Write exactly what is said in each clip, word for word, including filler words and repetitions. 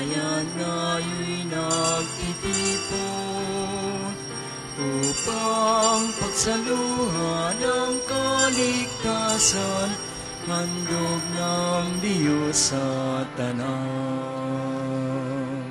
bayan nga'yo'y nagtitipon upang pagsaluhan ang kaligtasan, handog ng Diyos sa tanan.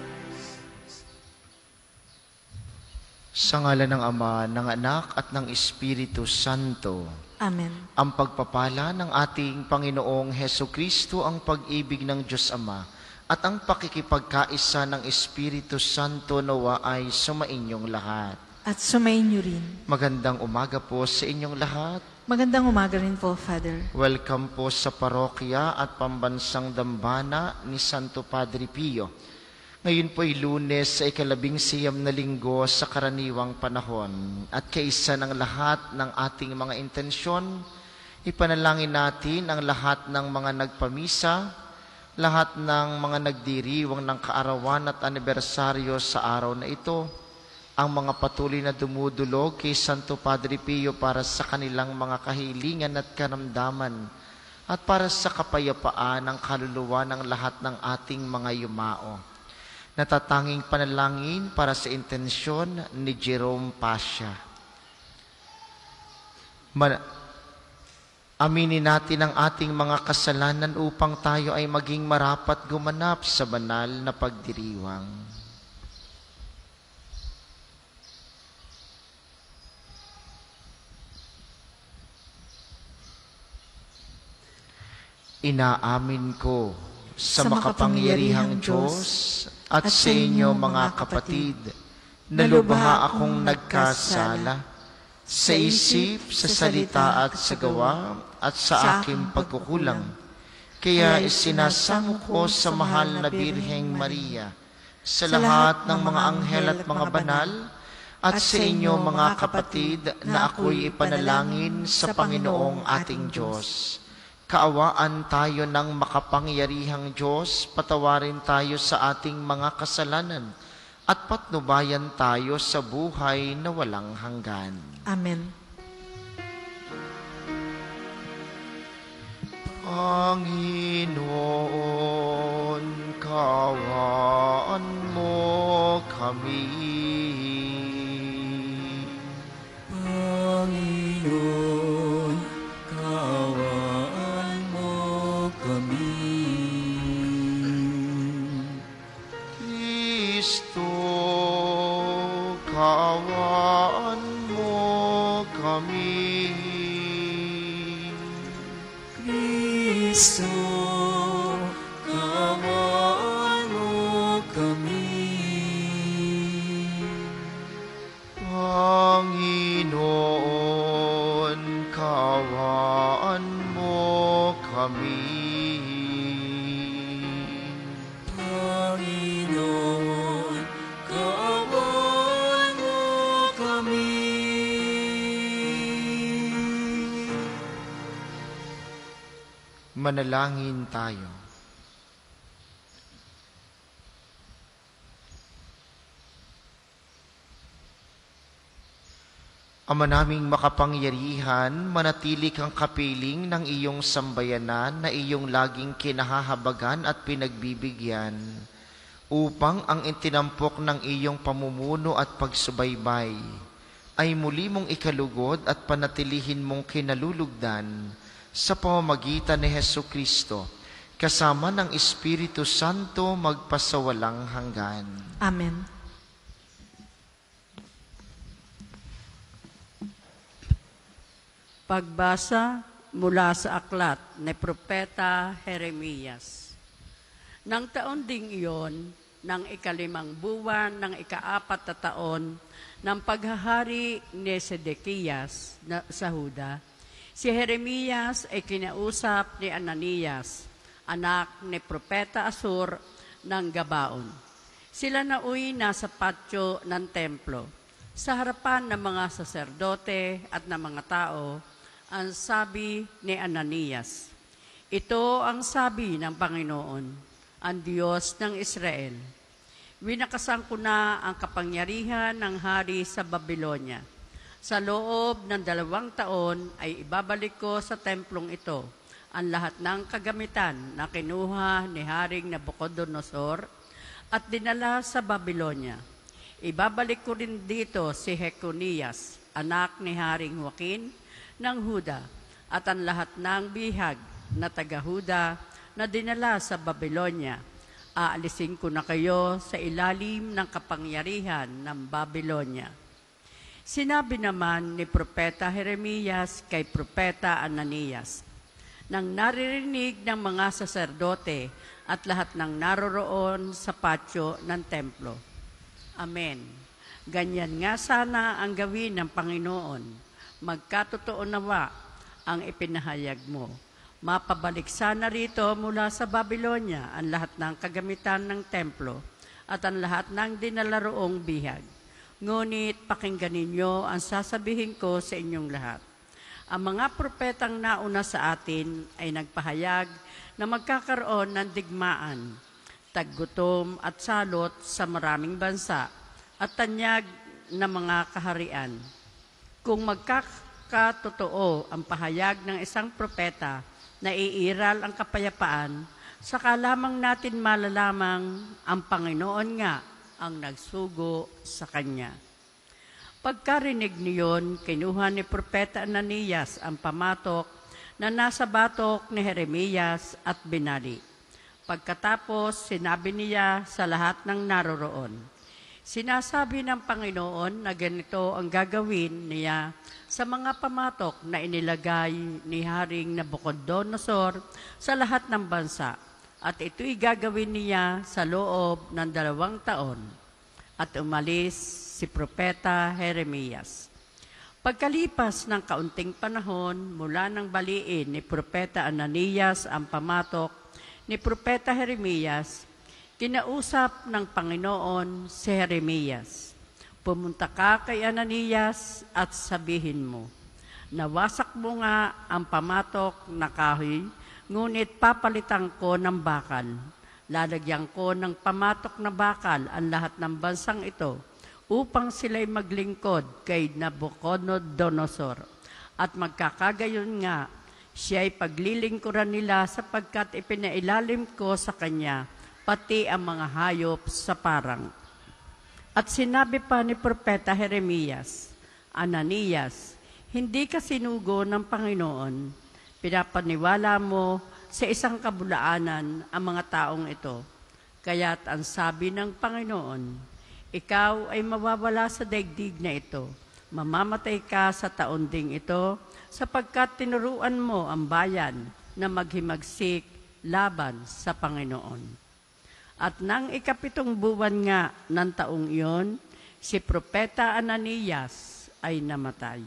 Sa ngalan ng Ama, ng Anak, at ng Espiritu Santo. Amen. Ang pagpapala ng ating Panginoong Hesukristo, ang pag-ibig ng Diyos Ama, at ang pakikipagkaisa ng Espiritu Santo nawa ay sumainyong lahat. At sumainyo rin. Magandang umaga po sa inyong lahat. Magandang umaga rin po, Father. Welcome po sa parokya at pambansang dambana ni Santo Padre Pio. Ngayon po ay Lunes sa ikalabing siyam na linggo sa karaniwang panahon. At kaisa ng lahat ng ating mga intensyon, ipanalangin natin ang lahat ng mga nagpamisa, lahat ng mga nagdiriwang ng kaarawan at anibersaryo sa araw na ito, ang mga patuloy na dumudulog kay Santo Padre Pio para sa kanilang mga kahilingan at karamdaman, at para sa kapayapaan ng kaluluwa ng lahat ng ating mga yumao. Natatanging panalangin para sa intensyon ni Jerome Pasha. Man- Aminin natin ang ating mga kasalanan upang tayo ay maging marapat gumanap sa banal na pagdiriwang. Inaamin ko sa, sa makapangyarihang Diyos at sa inyo mga kapatid, na lubha akong nagkasala sa isip, sa salita at sa gawa at sa aking pagkukulang. Kaya isinasamo ko sa mahal na Birheng Maria, sa lahat ng mga anghel at mga banal, at sa inyo mga kapatid, na ako'y ipanalangin sa Panginoong ating Diyos. Kaawaan tayo ng makapangyarihang Diyos, patawarin tayo sa ating mga kasalanan, at patnubayan tayo sa buhay na walang hanggan. Amen. Panginoon, kaawaan mo kami. Panginoon, kaawaan mo kami. Kristo, kaawaan mo kami. Kristo, kaawaan mo kami. Panginoon, kaawaan mo kami. Panginoon, kaawaan mo kami. Manalangin tayo. Ama naming makapangyarihan, manatili kang kapiling ng iyong sambayanan na iyong laging kinahahabagan at pinagbibigyan, upang ang itinampok ng iyong pamumuno at pagsubaybay ay muli mong ikalugod at panatilihin mong kinalulugdan sa pamamagitan ni Hesukristo, kasama ng Espiritu Santo magpasawalang hanggan. Amen. Pagbasa mula sa aklat ni Propeta Jeremias. Nang taon ding iyon, ng ikalimang buwan ng ikaapat na taon ng paghahari ni Sedekias na, sa Huda, si Jeremias ay kinausap ni Ananias, anak ni Propeta Asur ng Gabaon. Sila nauwi nasa patio ng templo, sa harapan ng mga saserdote at ng mga tao. Ang sabi ni Ananias, ito ang sabi ng Panginoon, ang Diyos ng Israel. Winakasan ko na ang kapangyarihan ng hari sa Babylonia. Sa loob ng dalawang taon ay ibabalik ko sa templong ito ang lahat ng kagamitan na kinuha ni Haring Nabucodonosor at dinala sa Babylonia. Ibabalik ko rin dito si Jeconias, anak ni Haring Joaquin ng Huda, at ang lahat ng bihag na taga-Huda na dinala sa Babylonia. Aalisin ko na kayo sa ilalim ng kapangyarihan ng Babylonia. Sinabi naman ni Propeta Jeremias kay Propeta Ananias, nang naririnig ng mga saserdote at lahat ng naroroon sa patio ng templo. Amen. Ganyan nga sana ang gawin ng Panginoon. Magkatotoo nawa ang ipinahayag mo. Mapabalik sana rito mula sa Babylonia ang lahat ng kagamitan ng templo at ang lahat ng dinalaroong bihag. Ngunit pakinggan ninyo ang sasabihin ko sa inyong lahat. Ang mga propetang nauna sa atin ay nagpahayag na magkakaroon ng digmaan, taggutom at salot sa maraming bansa at tanyag na mga kaharian. Kung magkakatotoo ang pahayag ng isang propeta na iiral ang kapayapaan, saka lamang natin malalamang ang Panginoon nga ang nagsugo sa Kanya. Pagkarinig niyon, kinuha ni Propeta Ananias ang pamatok na nasa batok ni Jeremias at binali. Pagkatapos, sinabi niya sa lahat ng naroroon, sinasabi ng Panginoon na ganito ang gagawin niya sa mga pamatok na inilagay ni Haring Nabucodonosor sa lahat ng bansa, at ito'y gagawin niya sa loob ng dalawang taon. At umalis si Propeta Jeremias. Pagkalipas ng kaunting panahon, mula nang baliin ni Propeta Ananias ang pamatok ni Propeta Jeremias, kinausap ng Panginoon si Jeremias. Pumunta ka kay Ananias at sabihin mo, nawasak mo nga ang pamatok na kahoy, ngunit papalitan ko ng bakal. Lalagyan ko ng pamatok na bakal ang lahat ng bansang ito upang sila'y maglingkod kay Nabucodonosor. At magkakagayon nga, siya'y paglilingkuran nila sapagkat ipinailalim ko sa kanya pati ang mga hayop sa parang. At sinabi pa ni Propeta Jeremias, Ananias, hindi ka sinugo ng Panginoon. Pinapaniwala mo sa isang kabulaanan ang mga taong ito. Kaya't ang sabi ng Panginoon, ikaw ay mawawala sa daigdig na ito. Mamamatay ka sa taon ding ito sapagkat tinuruan mo ang bayan na maghimagsik laban sa Panginoon. At nang ikapitong buwan nga ng taong iyon, si Propeta Ananias ay namatay.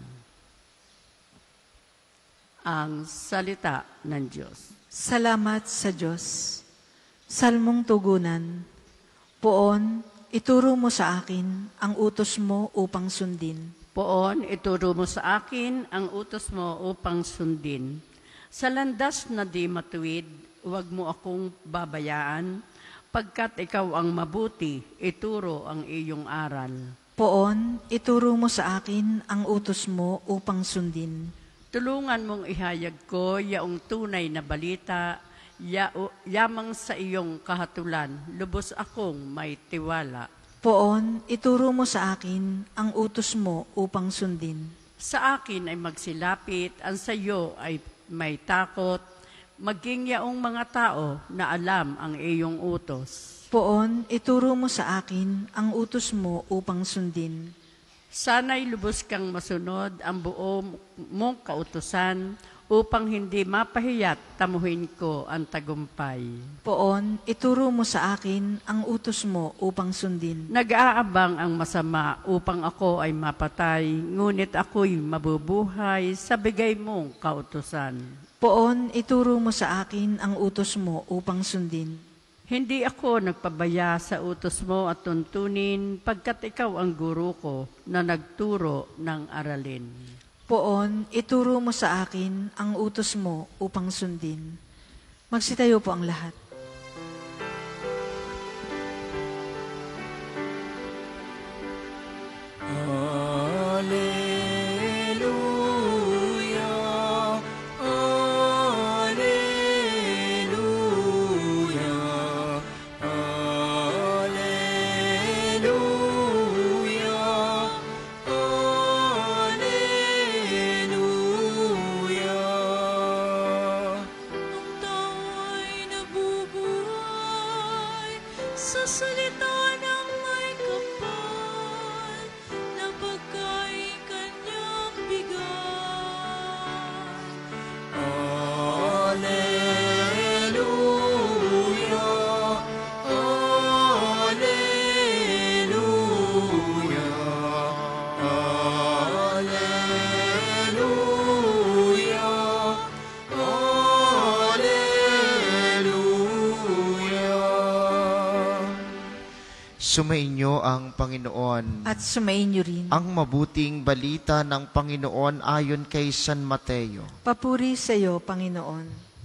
Ang salita ng Diyos. Salamat sa Diyos. Salmong tugunan. Poon, ituro mo sa akin ang utos mo upang sundin. Poon, ituro mo sa akin ang utos mo upang sundin. Sa landas na di matuwid, huwag mo akong babayaan, pagkat ikaw ang mabuti, ituro ang iyong aral. Poon, ituro mo sa akin ang utos mo upang sundin. Tulungan mong ihayag ko yaong tunay na balita, ya, yamang sa iyong kahatulan, lubos akong may tiwala. Poon, ituro mo sa akin ang utos mo upang sundin. Sa akin ay magsilapit, ang sa iyo ay may takot, maging yaong mga tao na alam ang iyong utos. Poon, ituro mo sa akin ang utos mo upang sundin. Sana'y lubos kang masunod ang buo mong kautusan upang hindi mapahiyat tamuhin ko ang tagumpay. Poon, ituro mo sa akin ang utos mo upang sundin. Nag-aabang ang masama upang ako ay mapatay, ngunit ako'y mabubuhay sa bigay mong kautusan. Poon, ituro mo sa akin ang utos mo upang sundin. Hindi ako nagpabaya sa utos mo at tuntunin, pagkat ikaw ang guro ko na nagturo ng aralin. Poon, ituro mo sa akin ang utos mo upang sundin. Magsitayo po ang lahat. Alleluia, Alleluia, Alleluia. sa salita ng may kapal na pagkain kanyang bigay. Alleluia, Alleluia, Alleluia, Alleluia. Sumainyo ang Panginoon. At sumainyo rin. Ang mabuting balita ng Panginoon ayon kay San Mateo. Papuri sa iyo, Panginoon.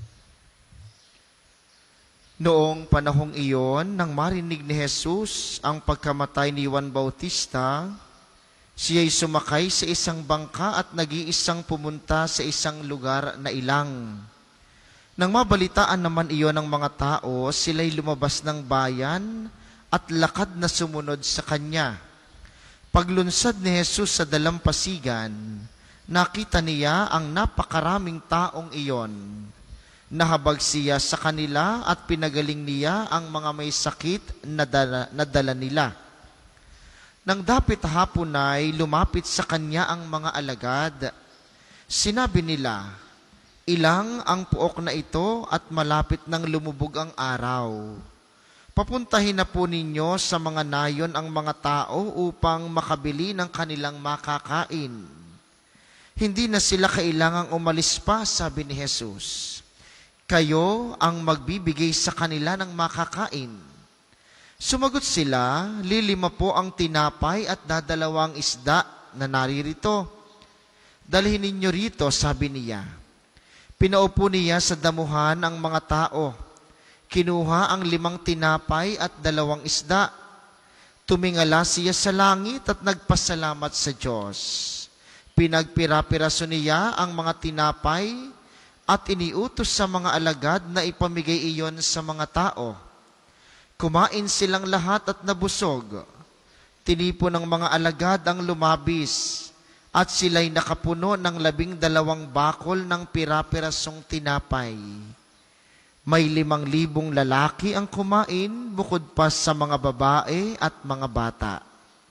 Noong panahong iyon, nang marinig ni Jesus ang pagkamatay ni Juan Bautista, siya'y sumakay sa isang bangka at nag-iisang pumunta sa isang lugar na ilang. Nang mabalitaan naman iyon ng mga tao, sila'y lumabas ng bayan at lakad na sumunod sa kanya. Paglunsad ni Jesus sa dalampasigan, nakita niya ang napakaraming taong iyon. Nahabag siya sa kanila at pinagaling niya ang mga may sakit na dala, na dala nila. Nang dapit hapon ay lumapit sa kanya ang mga alagad. Sinabi nila, ilang ang puok na ito at malapit nang lumubog ang araw. Papuntahin na po ninyo sa mga nayon ang mga tao upang makabili ng kanilang makakain. Hindi na sila kailangang umalis pa, sabi ni Jesus. Kayo ang magbibigay sa kanila ng makakain. Sumagot sila, lilima po ang tinapay at dadalawang isda na naririto. Dalhin ninyo rito, sabi niya. Pinaupo niya sa damuhan ang mga tao. Kinuha ang limang tinapay at dalawang isda. Tumingala siya sa langit at nagpasalamat sa Diyos. Pinagpira-piraso niya ang mga tinapay at iniutos sa mga alagad na ipamigay iyon sa mga tao. Kumain silang lahat at nabusog. Tinipon ng mga alagad ang lumabis at sila'y nakapuno ng labing dalawang bakol ng pira-pirasong tinapay. May limang libong lalaki ang kumain bukod pa sa mga babae at mga bata.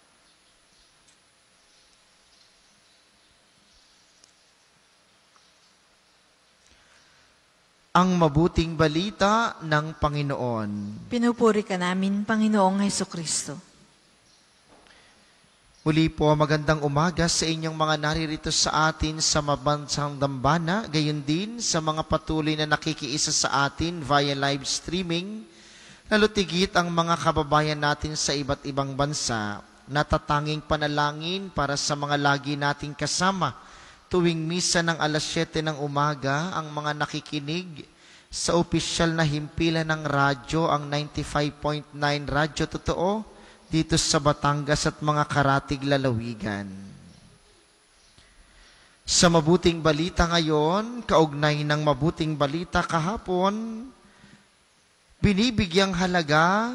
Ang mabuting balita ng Panginoon. Pinupuri ka namin, Panginoong Hesukristo. Muli po, magandang umaga sa inyong mga naririto sa atin sa mabansang dambana, gayon din sa mga patuloy na nakikiisa sa atin via live streaming, lalo tigit ang mga kababayan natin sa iba't ibang bansa, natatanging panalangin para sa mga lagi nating kasama tuwing misa ng alas siyete ng umaga, ang mga nakikinig sa opisyal na himpilan ng radyo, ang ninety-five point nine Radyo Totoo, dito sa Batangas at mga karatig lalawigan. Sa mabuting balita ngayon, kaugnay ng mabuting balita kahapon, binibigyang halaga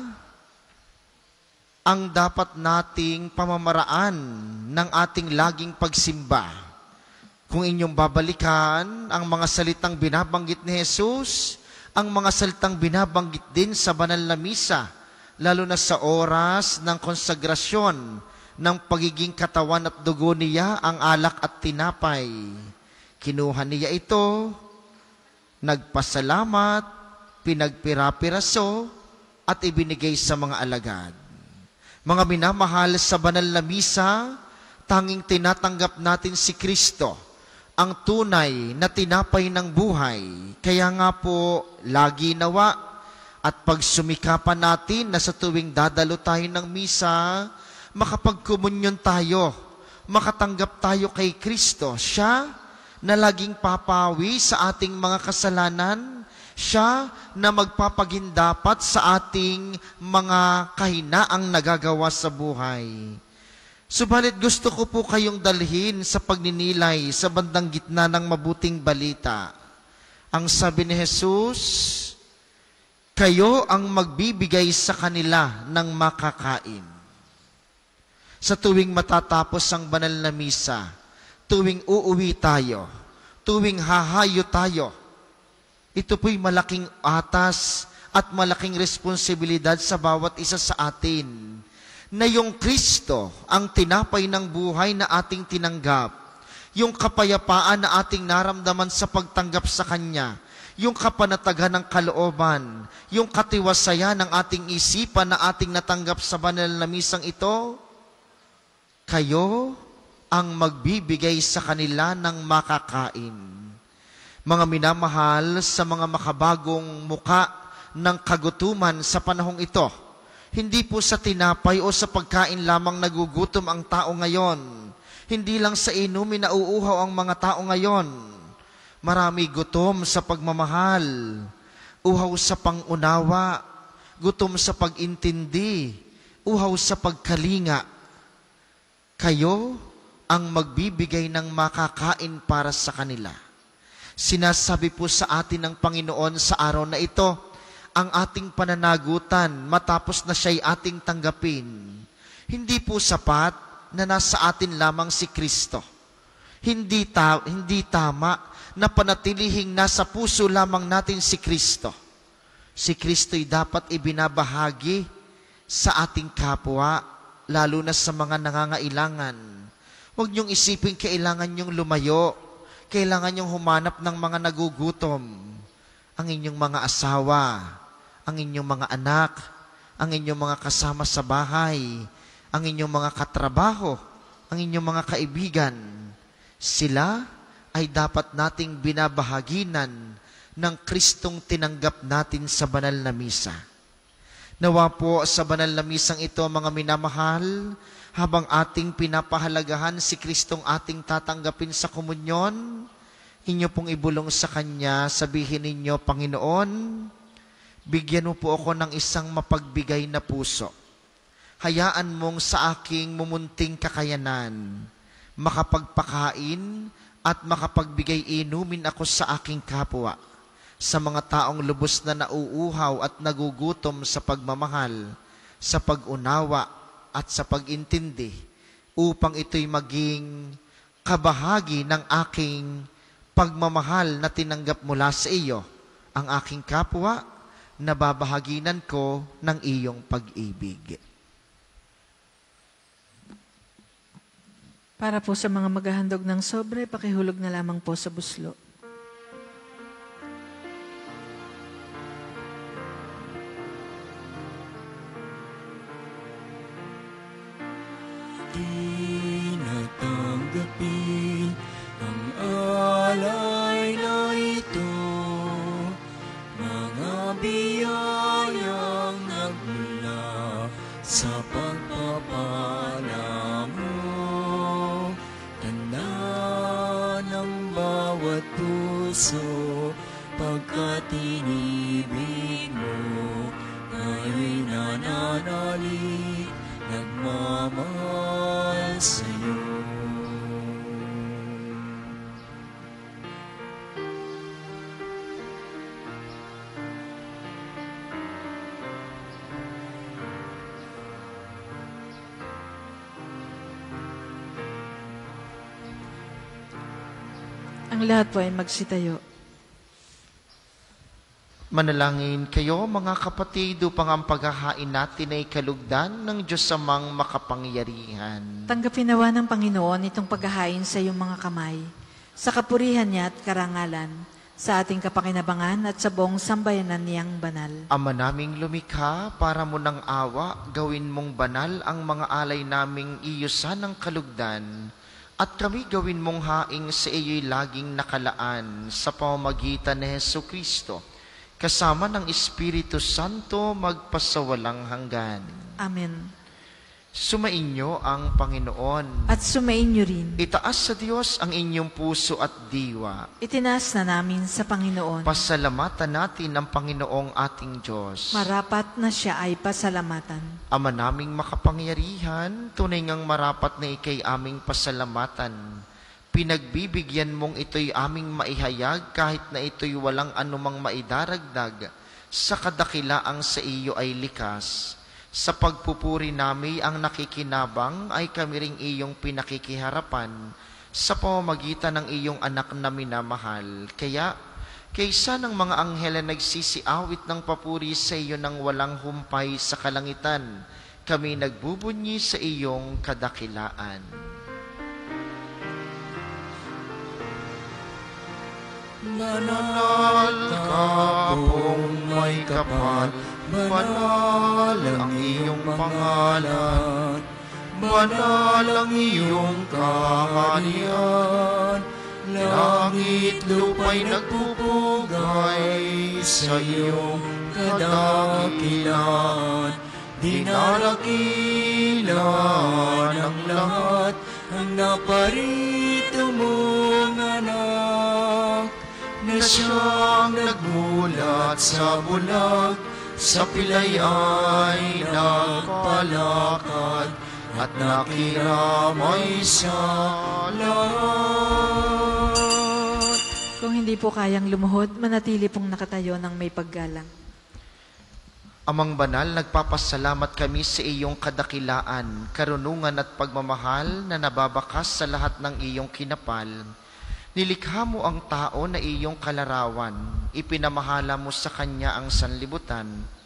ang dapat nating pamamaraan ng ating laging pagsimba. Kung inyong babalikan ang mga salitang binabanggit ni Jesus, ang mga salitang binabanggit din sa banal na misa, lalo na sa oras ng konsagrasyon ng pagiging katawan at dugo niya, ang alak at tinapay. Kinuha niya ito, nagpasalamat, pinagpira-piraso, at ibinigay sa mga alagad. Mga minamahal, sa banal na misa, tanging tinatanggap natin si Kristo, ang tunay na tinapay ng buhay. Kaya nga po, lagi nawa, at pagsumikapan natin na sa tuwing dadalo tayo ng misa, makapagkomunyon tayo, makatanggap tayo kay Kristo. Siya na laging papawi sa ating mga kasalanan, siya na magpapagindapat sa ating mga kahinaang nagagawa sa buhay. Subalit gusto ko po kayong dalhin sa pagninilay sa bandang gitna ng mabuting balita. Ang sabi ni Jesus, kayo ang magbibigay sa kanila ng makakain. Sa tuwing matatapos ang banal na misa, tuwing uuwi tayo, tuwing hahayo tayo, ito po'y malaking atas at malaking responsibilidad sa bawat isa sa atin na yung Kristo ang tinapay ng buhay na ating tinanggap, yung kapayapaan na ating naramdaman sa pagtanggap sa Kanya, yung kapanatagan ng kalooban, yung katiwasayan ng ating isipan na ating natanggap sa banal na misang ito, kayo ang magbibigay sa kanila ng makakain. Mga minamahal, sa mga makabagong muka ng kagutuman sa panahong ito, hindi po sa tinapay o sa pagkain lamang nagugutom ang tao ngayon. Hindi lang sa inumin na uuhaw ang mga tao ngayon. Marami gutom sa pagmamahal, uhaw sa pangunawa, gutom sa pag-intindi, uhaw sa pagkalinga. Kayo ang magbibigay ng makakain para sa kanila. Sinasabi po sa atin ng Panginoon sa araw na ito, ang ating pananagutan matapos na siya'y ating tanggapin. Hindi po sapat na nasa atin lamang si Kristo. Hindi, ta- hindi tama na panatilihing nasa puso lamang natin si Kristo. Si Kristo'y dapat ibinabahagi sa ating kapwa, lalo na sa mga nangangailangan. Huwag niyong isipin kailangan niyong lumayo, kailangan niyong humanap ng mga nagugutom. Ang inyong mga asawa, ang inyong mga anak, ang inyong mga kasama sa bahay, ang inyong mga katrabaho, ang inyong mga kaibigan, sila ay dapat nating binabahaginan ng Kristong tinanggap natin sa banal na misa. Nawa po sa banal na misang ito, mga minamahal, habang ating pinapahalagahan si Kristong ating tatanggapin sa komunyon, inyo pong ibulong sa Kanya, sabihin ninyo, Panginoon, bigyan mo po ako ng isang mapagbigay na puso. Hayaan mong sa aking mumunting kakayanan, makapagpakain at makapagbigay inumin ako sa aking kapwa, sa mga taong lubos na nauuhaw at nagugutom sa pagmamahal, sa pag-unawa at sa pag-intindi, upang ito'y maging kabahagi ng aking pagmamahal na tinanggap mula sa iyo, ang aking kapwa, nababahaginan ko ng iyong pag-ibig. Para po sa mga maghahandog ng sobre, pakihulog na lamang po sa buslo. Di natanggapin ang alay na ito, mga biyayang nagmula sa pagpapala mo. Tanda ng bawat puso, pagkat inibig mo, ngayon'y nananalig, nagmamahal sa'yo. Ang lahat po ay magsitayo. Manalangin kayo, mga kapatid, upang ang paghahain natin ay kalugdan ng Diyos amang makapangyarihan. Tanggapin nawa ng Panginoon itong paghahain sa iyong mga kamay, sa kapurihan niya at karangalan, sa ating kapakinabangan at sa buong sambayanan niyang banal. Ama naming lumikha, para mo ng awa, gawin mong banal ang mga alay naming iyusan ng kalugdan, at kami gawin mong haing sa iyo'y laging nakalaan sa pamamagitan ni Hesu Kristo, kasama ng Espiritu Santo magpasawalang hanggan. Amen. Sumainyo ang Panginoon. At sumainyo rin. Itaas sa Diyos ang inyong puso at diwa. Itinaas na namin sa Panginoon. Pasalamatan natin ang Panginoong ating Diyos. Marapat na siya ay pasalamatan. Ama naming makapangyarihan, tunay ngang marapat na ikay aming pasalamatan. Pinagbibigyan mong ito'y aming maihayag kahit na ito'y walang anumang maidaragdag sa kadakilaang sa iyo ay likas. Sa pagpupuri namin ang nakikinabang ay kami ring iyong pinakikiharapan sa pamamagitan ng iyong anak na minamahal. Kaya Kaysa ng mga anghel na nagsisiawit ng papuri sa iyo ng walang humpay sa kalangitan, kami nagbubunyi sa iyong kadakilaan. Banal ka pong may kapal, banal ang iyong pangalan, banal ang iyong kaharian. Langit lupa'y nagpupugay sa iyong kadakilaan. Dinarakilan ang lahat ang naparito mong anak, na siyang nagmulat sa bulag, sa pilay ay nagpalakad, at nakiramay sa lahat. Kung hindi po kayang lumuhod, manatili pong nakatayo ng may paggalang. Amang banal, nagpapasalamat kami sa iyong kadakilaan, karunungan at pagmamahal na nababakas sa lahat ng iyong kinapal. Nilikha mo ang tao na iyong kalarawan, ipinamahala mo sa kanya ang sanlibutan,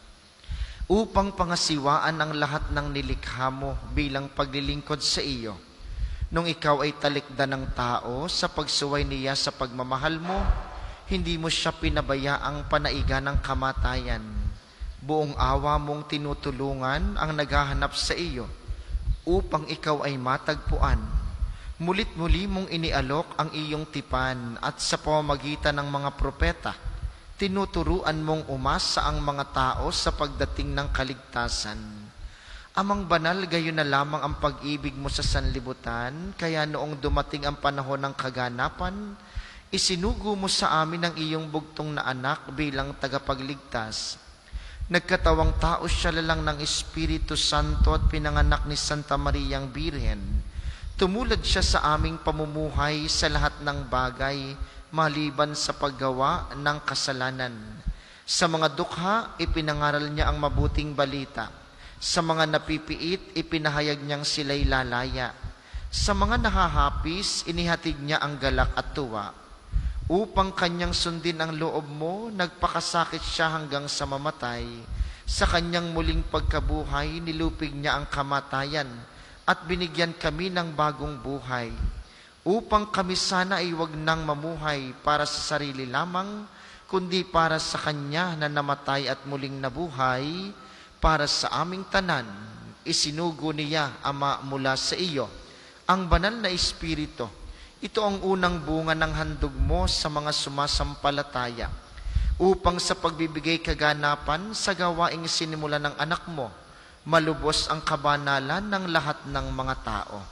upang pangasiwaan ang lahat ng nilikha mo bilang paglilingkod sa iyo. Nung ikaw ay talikdan ng tao sa pagsuway niya sa pagmamahal mo, hindi mo siya pinabayaang panaiga ng kamatayan. Buong awa mong tinutulungan ang naghahanap sa iyo, upang ikaw ay matagpuan. Mulit-muli mong inialok ang iyong tipan, at sa pamamagitan ng mga propeta, tinuturuan mong umasa ang mga tao sa pagdating ng kaligtasan. Amang banal, gayon na lamang ang pag-ibig mo sa sanlibutan, kaya noong dumating ang panahon ng kaganapan, isinugo mo sa amin ang iyong bugtong na anak bilang tagapagligtas. Nagkatawang tao siya lalang ng Espiritu Santo at pinanganak ni Santa Mariang Birhen. Tumulad siya sa aming pamumuhay sa lahat ng bagay, maliban sa paggawa ng kasalanan. Sa mga dukha, ipinangaral niya ang mabuting balita. Sa mga napipiit, ipinahayag niyang sila'y lalaya. Sa mga nahahapis, inihatid niya ang galak at tuwa. Upang kanyang sundin ang loob mo, nagpakasakit siya hanggang sa mamatay. Sa kanyang muling pagkabuhay, nilupig niya ang kamatayan at binigyan kami ng bagong buhay. Upang kami sana ay huwag nang mamuhay para sa sarili lamang, kundi para sa kanya na namatay at muling nabuhay, para sa aming tanan. Isinugo niya, Ama, mula sa iyo ang banal na Espiritu. Ito ang unang bunga ng handog mo sa mga sumasampalataya, upang sa pagbibigay kaganapan sa gawaing sinimula ng anak mo, malubos ang kabanalan ng lahat ng mga tao.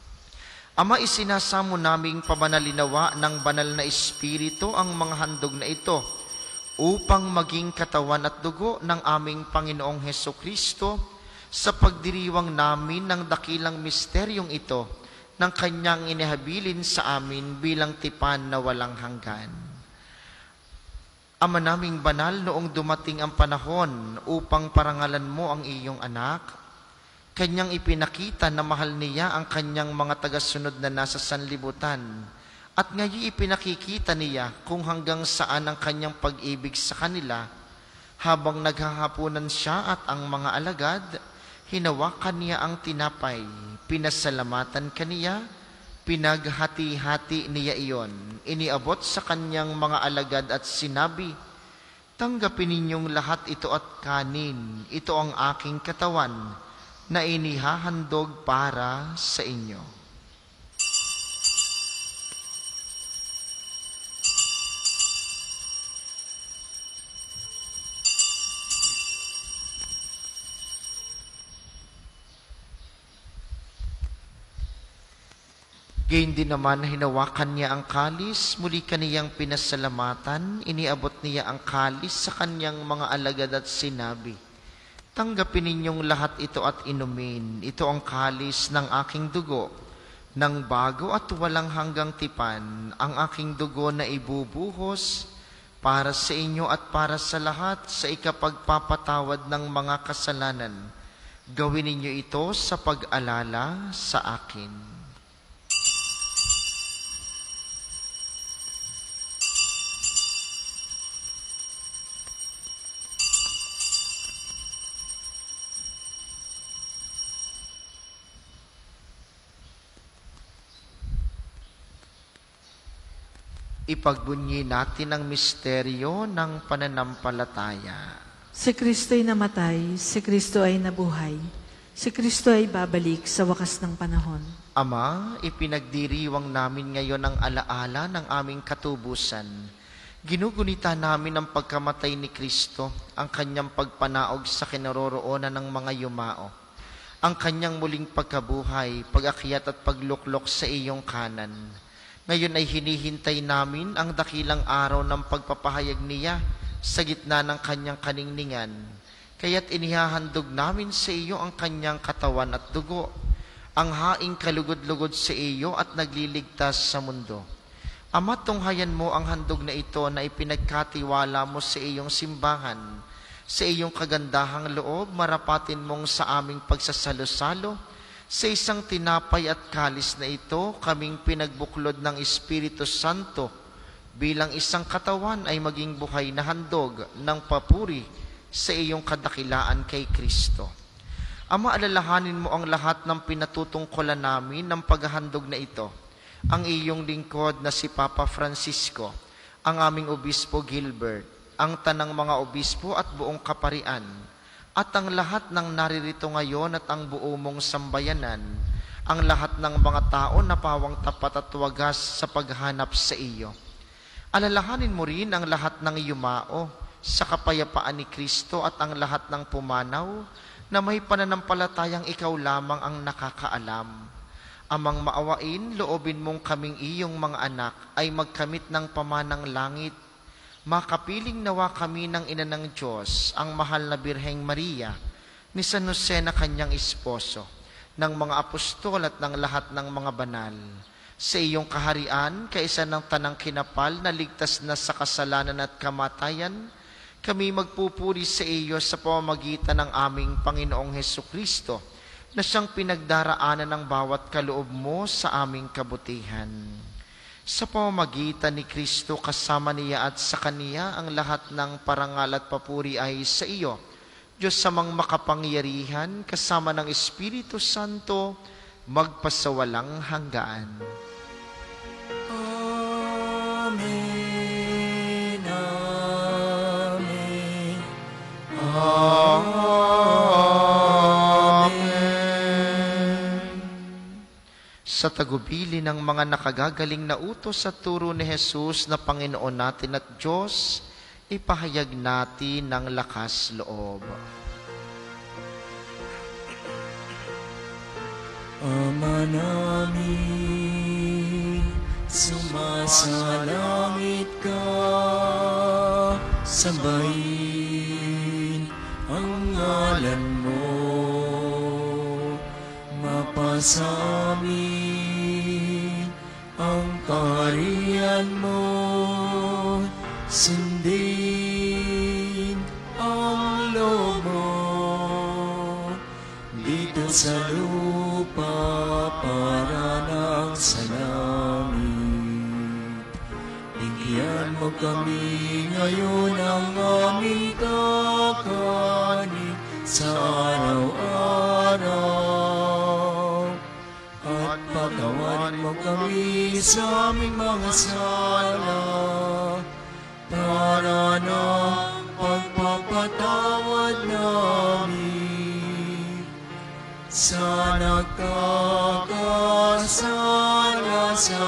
Ama, isinasamo naming pabanalinawa ng banal na Espiritu ang mga handog na ito, upang maging katawan at dugo ng aming Panginoong Hesukristo sa pagdiriwang namin ng dakilang misteryong ito ng kanyang inihabilin sa amin bilang tipan na walang hanggan. Ama naming banal, noong dumating ang panahon upang parangalan mo ang iyong anak, kanyang ipinakita na mahal niya ang kanyang mga tagasunod na nasa sanlibutan, at ngayon ipinakikita niya kung hanggang saan ang kanyang pag-ibig sa kanila. Habang naghahapunan siya at ang mga alagad, hinawakan niya ang tinapay, pinasalamatan kaniya, pinaghati-hati niya iyon, iniabot sa kanyang mga alagad at sinabi, "Tanggapin ninyong lahat ito at kanin, ito ang aking katawan na inihahandog para sa inyo." Gayon din naman, hinawakan niya ang kalis, muli kaniyang pinasalamatan, iniabot niya ang kalis sa kanyang mga alagad at sinabi, "Tanggapin ninyong lahat ito at inumin, ito ang kalis ng aking dugo, ng bago at walang hanggang tipan, ang aking dugo na ibubuhos para sa inyo at para sa lahat sa ikapagpapatawad ng mga kasalanan. Gawin ninyo ito sa pag-alala sa akin." Ipagbunyi natin ang misteryo ng pananampalataya. Si Kristo'y namatay, si Kristo ay nabuhay, si Kristo ay babalik sa wakas ng panahon. Ama, ipinagdiriwang namin ngayon ang alaala ng aming katubusan. Ginugunita namin ang pagkamatay ni Kristo, ang kanyang pagpanaog sa kinaroroonan ng mga yumao, ang kanyang muling pagkabuhay, pag-akyat at pagluklok sa iyong kanan. Ngayon ay hinihintay namin ang dakilang araw ng pagpapahayag niya sa gitna ng kanyang kaningningan. Kaya't inihahandog namin sa iyo ang kanyang katawan at dugo, ang haing kalugod-lugod sa iyo at nagliligtas sa mundo. Ama, tunghayan mo ang handog na ito na ipinagkatiwala mo sa iyong simbahan. Sa iyong kagandahang loob, marapatin mong sa aming pagsasalo-salo, sa isang tinapay at kalis na ito, kaming pinagbuklod ng Espiritu Santo bilang isang katawan ay maging buhay na handog ng papuri sa iyong kadakilaan kay Kristo. Ama, alalahanin mo ang lahat ng pinatutungkulan namin ng paghahandog na ito. Ang iyong lingkod na si Papa Francisco, ang aming Obispo Gilbert, ang tanang mga obispo at buong kaparian, at ang lahat ng naririto ngayon at ang buo mong sambayanan, ang lahat ng mga tao na pawang tapat at wagas sa paghanap sa iyo. Alalahanin mo rin ang lahat ng yumao sa kapayapaan ni Kristo at ang lahat ng pumanaw na may pananampalatayang ikaw lamang ang nakakaalam. Amang maawain, loobin mong kaming iyong mga anak ay magkamit ng pamanang langit. Makapiling nawa kami ng Ina ng Diyos, ang mahal na Birheng Maria, ni San Jose na kanyang esposo, ng mga apostol at ng lahat ng mga banal. Sa iyong kaharian, kaisa ng tanang kinapal na ligtas na sa kasalanan at kamatayan, kami magpupuri sa iyo sa pamamagitan ng aming Panginoong Hesukristo, na siyang pinagdaraanan ng bawat kaloob mo sa aming kabutihan. Sa pamamagitan ni Kristo, kasama niya at sa Kaniya, ang lahat ng parangal at papuri ay sa iyo, Diyos samang makapangyarihan, kasama ng Espiritu Santo, magpasawalang hanggaan. Amen. Amen. Amen. Sa tagubili ng mga nakagagaling na utos sa turo ni Jesus na Panginoon natin at Diyos, ipahayag natin ng lakas loob. Ama namin, sumasalangit ka, sambahin ang ngalan mo, mapasa amin ang kaharian mo, sundin ang loob mo dito sa lupa para nang sa langit. Bigyan mo kami ngayon ang aming kakanin sa araw-araw, at patawarin mo kami sa aming mga sala para ng pagpapatawad namin sa nagkakasala sa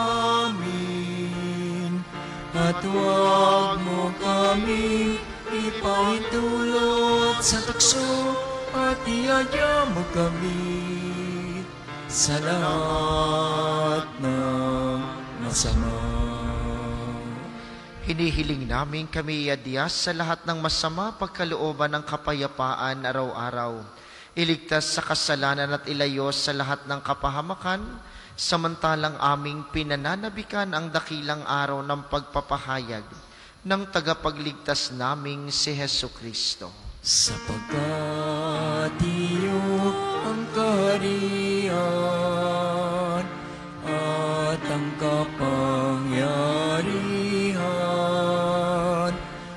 amin, at huwag mo kami ipahintulot sa tukso, at iaya mo kami sa lahat ng masama. Hinihiling namin kami iadya sa lahat ng masama pagkalooban ng kapayapaan araw-araw. Iligtas sa kasalanan at ilayo sa lahat ng kapahamakan, samantalang aming pinananabikan ang dakilang araw ng pagpapahayag ng tagapagligtas naming si Hesukristo. Sapagkat iyo ang kaharian at ang kapangyarihan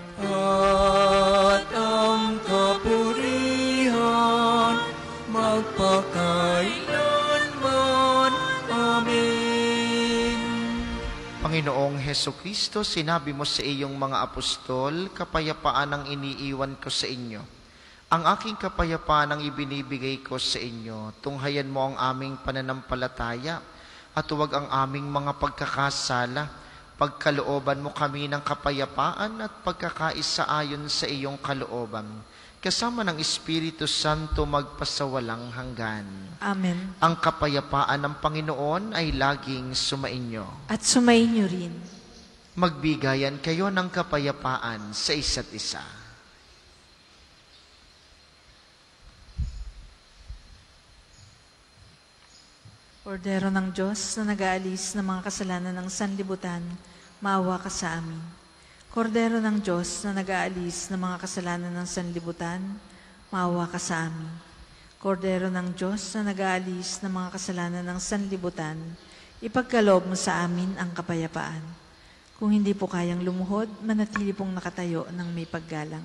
at ang kapurihan magpakailanman. Amen. Panginoong Hesukristo, sinabi mo sa iyong mga apostol, kapayapaan ang iniiwan ko sa inyo. Ang aking kapayapaan ang ibinibigay ko sa inyo. Tunghayan mo ang aming pananampalataya at huwag ang aming mga pagkakasala. Pagkalooban mo kami ng kapayapaan at pagkakaisa ayon sa iyong kalooban. Kasama ng Espiritu Santo magpasawalang hanggan. Amen. Ang kapayapaan ng Panginoon ay laging sumainyo. At sumainyo rin. Magbigayan kayo ng kapayapaan sa isa't isa. Kordero ng Diyos na nag-aalis ng mga kasalanan ng sanlibutan, maawa ka sa amin. Kordero ng Diyos na nag-aalis ng mga kasalanan ng sanlibutan, maawa ka sa amin. Kordero ng Diyos na nag-aalis ng mga kasalanan ng sanlibutan, ipagkaloob mo sa amin ang kapayapaan. Kung hindi po kayang lumuhod, manatili pong nakatayo ng may paggalang.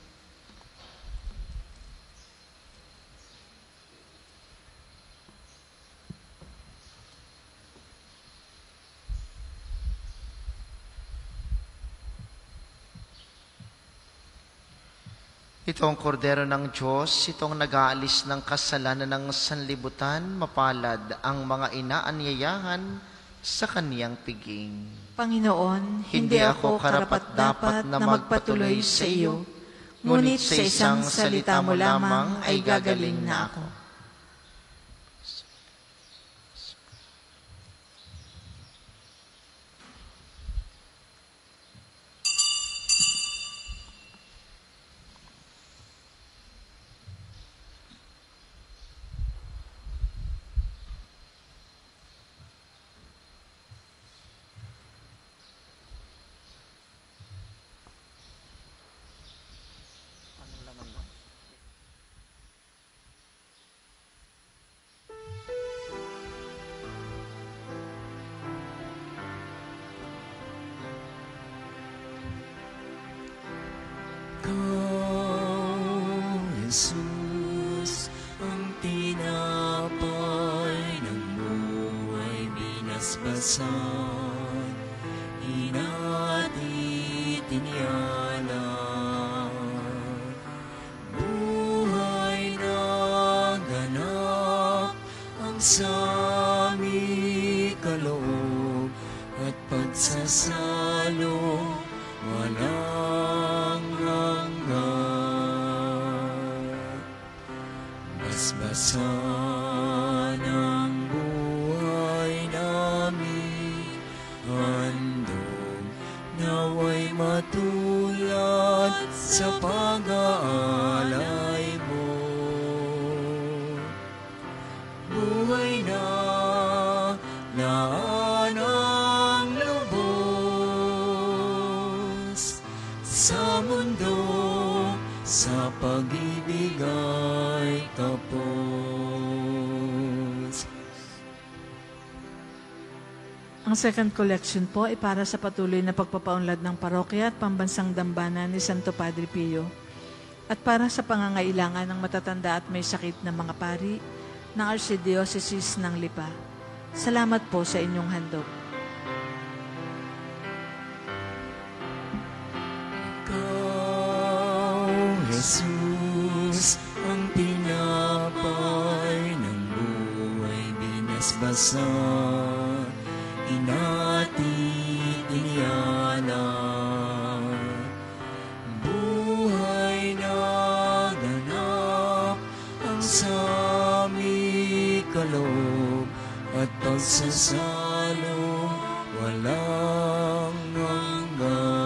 Itong kordero ng Diyos, itong nag-aalis ng kasalanan ng sanlibutan, mapalad ang mga inaanyayahan sa kaniyang piging. Panginoon, hindi ako karapat-dapat na magpatuloy sa iyo, ngunit sa isang salita mo lamang ay gagaling na ako. Jesus, ang tinapay ng buhay binasbasan, hinati tiniyalan, buhay na ganap ang sami kaloob at pagsasalo walang hanggan. Basbasan ang buhay namin, handog naway matulad sa pag-aalay mo. Buhay na laan ang lubos sa mundo, sa pag-ibig ay tapos. Ang second collection po ay para sa patuloy na pagpapaunlad ng parokya at pambansang dambana ni Santo Padre Pio at para sa pangangailangan ng matatanda at may sakit na mga pari ng Archdiocese ng Lipa. Salamat po sa inyong handog. Jesus, ang tinapay ng buhay binasbasan, hinati tiniyanan, buhay na ganap ang sami kaloob at pagsasalo walang hanggan.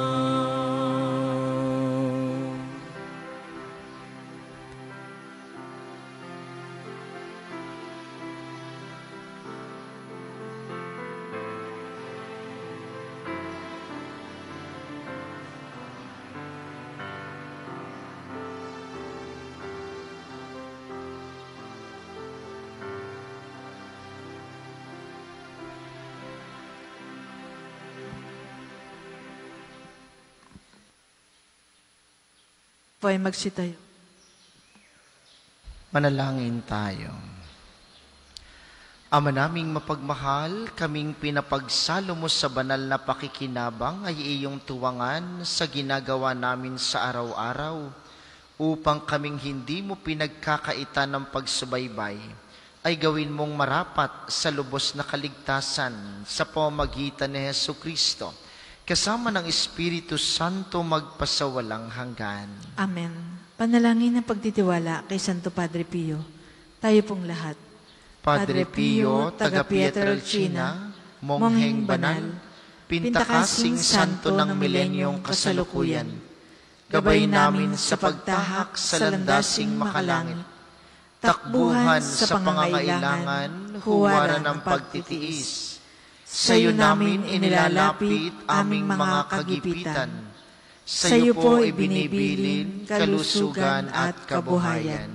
Po ay magsitayo. Manalangin tayo. Ama naming mapagmahal, kaming pinapagsalo mo sa banal na pakikinabang ay iyong tuwangan sa ginagawa namin sa araw-araw, upang kaming hindi mo pinagkakaitan ng pagsubaybay, ay gawin mong marapat sa lubos na kaligtasan sa pamamagitan ni Jesucristo, kasama ng Espiritu Santo magpasawalang hanggan. Amen. Panalangin ng pagtitiwala kay Santo Padre Pio. Tayo pong lahat. Padre Pio, taga Pietrelcina, Mongheng Banal, Pintakasing Santo ng Milenyong Kasalukuyan, gabay namin sa pagtahak sa landasing makalangit, takbuhan sa pangangailangan, huwaran ng pagtitiis. Sa iyo namin inilalapit aming mga kagipitan. Sa iyo po ibinibilin kalusugan at kabuhayan.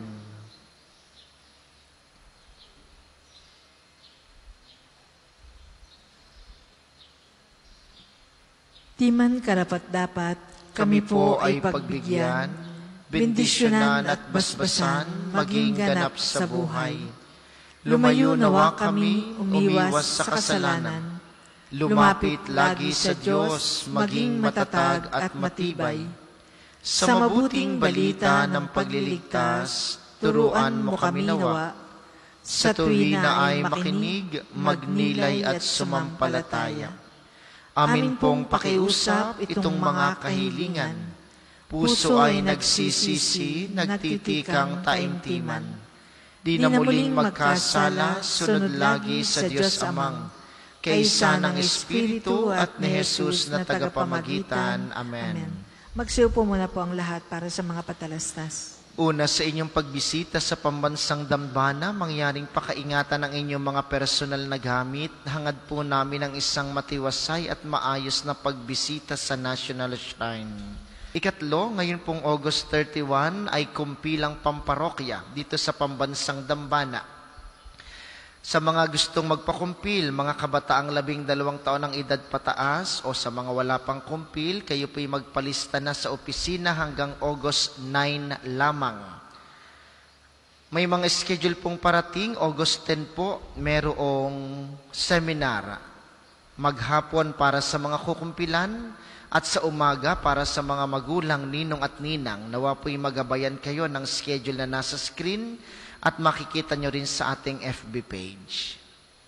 Di man karapat-dapat, kami po ay pagbigyan, bendisyonan at basbasan, maging ganap sa buhay. Lumayo nawa kami, umiwas sa kasalanan. Lumapit lagi sa Diyos, maging matatag at matibay. Sa mabuting balita ng pagliligtas, turuan mo kami nawa. Sa tuwina ay makinig, magnilay at sumampalataya. Amin pong pakiusap itong mga kahilingan. Puso ay nagsisisi, nagtitikang taimtiman. Di na muling magkasala, sunod lagi sa Diyos Amang, kaisa ng Espiritu at ni Jesus na tagapamagitan. Amen. Magsiupo muna po ang lahat para sa mga patalastas. Una, sa inyong pagbisita sa pambansang dambana, mangyaring pakaingatan ang inyong mga personal na gamit. Hangad po namin ang isang matiwasay at maayos na pagbisita sa National Shrine. Ikatlo, ngayon pong August thirty-one ay kumpilang pamparokya dito sa pambansang dambana. Sa mga gustong magpakumpil, mga kabataang labing dalawang taon ng edad pataas o sa mga wala pang kumpil, kayo po'y magpalista na sa opisina hanggang August ninth lamang. May mga schedule pong parating, August tenth po, merong seminar. Maghapon para sa mga kukumpilan at sa umaga para sa mga magulang, ninong at ninang. Nawa po'y magabayan kayo ng schedule na nasa screen at makikita nyo rin sa ating F B page.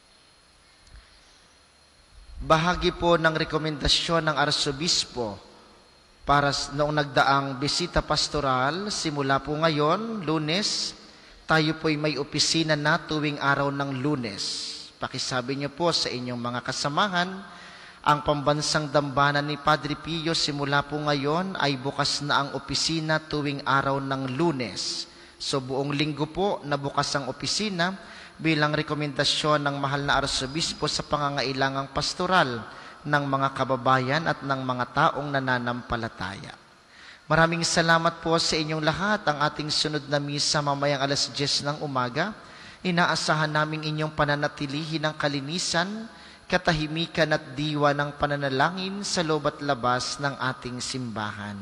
Bahagi po ng rekomendasyon ng Arsobispo para noong nagdaang bisita pastoral, simula po ngayon, Lunes, tayo po'y may opisina na tuwing araw ng Lunes. Pakisabi nyo po sa inyong mga kasamahan, ang pambansang dambana ni Padre Pio simula po ngayon ay bukas na ang opisina tuwing araw ng Lunes. So buong linggo po nabukas ang opisina bilang rekomendasyon ng mahal na Arsobispo sa pangangailangang pastoral ng mga kababayan at ng mga taong nananampalataya. Maraming salamat po sa inyong lahat. Ang ating sunod na misa mamayang alas diyes ng umaga. Inaasahan naming inyong pananatilihin ng kalinisan, katahimikan at diwa ng pananalangin sa loob at labas ng ating simbahan.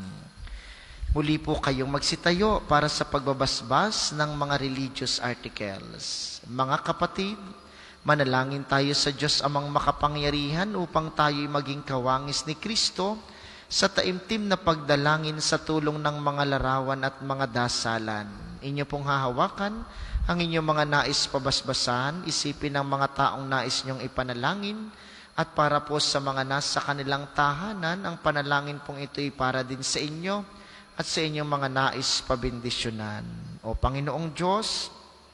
Muli po kayong magsitayo para sa pagbabasbas ng mga religious articles. Mga kapatid, manalangin tayo sa Diyos Amang makapangyarihan upang tayo'y maging kawangis ni Kristo sa taimtim na pagdalangin sa tulong ng mga larawan at mga dasalan. Inyo pong hahawakan ang inyong mga nais pabasbasan, isipin ng mga taong nais niyong ipanalangin, at para po sa mga nasa kanilang tahanan, ang panalangin pong ito'y para din sa inyo at sa inyong mga nais pabindisyonan. O Panginoong Diyos,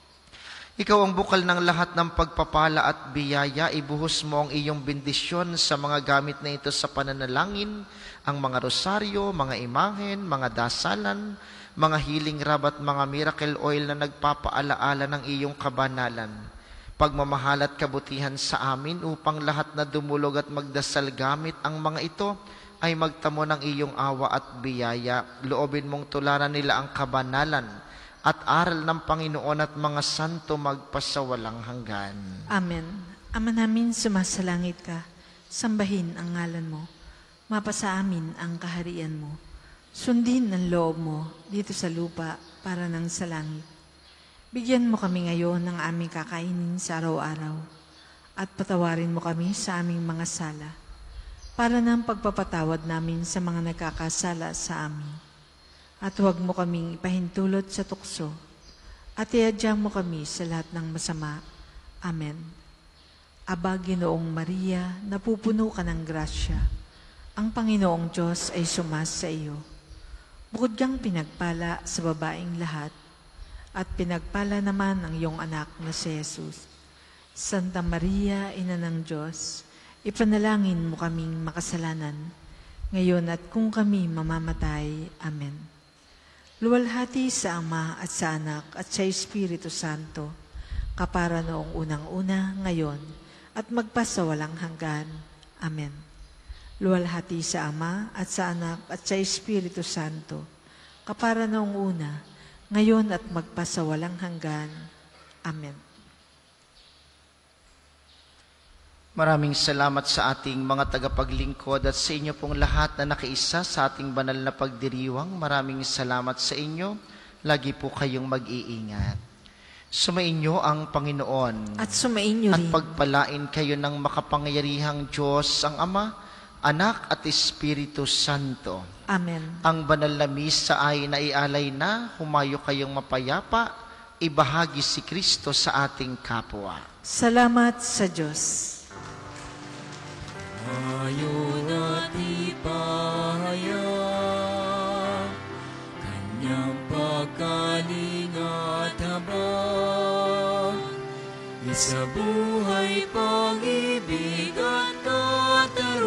Ikaw ang bukal ng lahat ng pagpapala at biyaya, ibuhos mo ang iyong bendisyon sa mga gamit na ito sa pananalangin, ang mga rosaryo, mga imahen, mga dasalan, mga healing rab at mga miracle oil na nagpapaalaala ng iyong kabanalan. Pagmamahal at kabutihan sa amin upang lahat na dumulog at magdasal gamit ang mga ito ay magtamo ng iyong awa at biyaya. Loobin mong tularan nila ang kabanalan at aral ng Panginoon at mga santo magpasawalang hanggan. Amen. Ama namin, sumasalangit ka. Sambahin ang ngalan mo. Mapasa amin ang kaharian mo. Sundin ang loob mo dito sa lupa para nang sa langit. Bigyan mo kami ngayon ng aming kakainin sa araw-araw at patawarin mo kami sa aming mga sala para ng pagpapatawad namin sa mga nagkakasala sa amin. At huwag mo kaming ipahintulot sa tukso at iadya mo kami sa lahat ng masama. Amen. Aba, Ginoong Maria, napupuno ka ng grasya. Ang Panginoong Diyos ay sumas sa iyo. Bukod kang pinagpala sa babaeng lahat, at pinagpala naman ang iyong anak na si Jesus. Santa Maria, Ina ng Diyos, ipanalangin mo kaming makasalanan, ngayon at kung kami mamamatay. Amen. Luwalhati sa Ama at sa Anak at sa Espiritu Santo, kapara noong unang-una, ngayon, at magpasawalang hanggan. Amen. Luwalhati sa Ama at sa Anak at sa Espiritu Santo, kapara noong una, ngayon at magpasawalang hanggan. Amen. Maraming salamat sa ating mga tagapaglingkod at sa inyo pong lahat na nakiisa sa ating banal na pagdiriwang. Maraming salamat sa inyo. Lagi po kayong mag-iingat. Sumainyo ang Panginoon. At sumainyo At rin. pagpalain kayo ng makapangyarihang Diyos, ang Ama, Anak at Espiritu Santo. Amen. Ang banal na misa ay naialay na, humayo kayong mapayapa, ibahagi si Kristo sa ating kapwa. Salamat sa Diyos. Ngayon at ipahaya, Kanyang pagkaling at habag, isabuhay pag-ibig at katarungan.